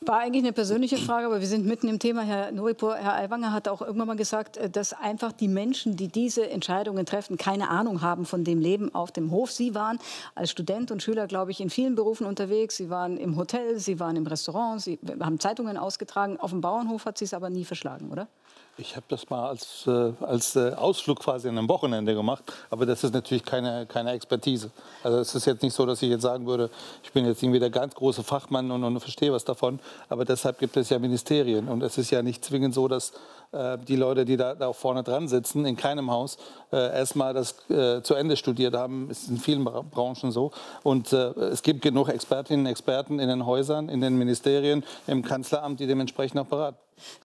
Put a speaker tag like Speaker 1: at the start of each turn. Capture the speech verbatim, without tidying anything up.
Speaker 1: War eigentlich eine persönliche Frage, aber wir sind mitten im Thema. Herr Nuripur, Herr Aiwanger hat auch irgendwann mal gesagt, dass einfach die Menschen, die diese Entscheidungen treffen, keine Ahnung haben von dem Leben auf dem Hof. Sie waren als Student und Schüler, glaube ich, in vielen Berufen unterwegs. Sie waren im Hotel, Sie waren im Restaurant, Sie haben Zeitungen ausgetragen. Auf dem Bauernhof hat Sie es aber nie verschlagen, oder?
Speaker 2: Ich habe das mal als, äh, als äh, Ausflug quasi an einem Wochenende gemacht, aber das ist natürlich keine, keine Expertise. Also es ist jetzt nicht so, dass ich jetzt sagen würde, ich bin jetzt irgendwie der ganz große Fachmann und, und verstehe was davon, aber deshalb gibt es ja Ministerien und es ist ja nicht zwingend so, dass äh, die Leute, die da, da auch vorne dran sitzen, in keinem Haus äh, erstmal das äh, zu Ende studiert haben. Es ist in vielen Bra Branchen so und äh, es gibt genug Expertinnen und Experten in den Häusern, in den Ministerien, im Kanzleramt, die dementsprechend auch beraten.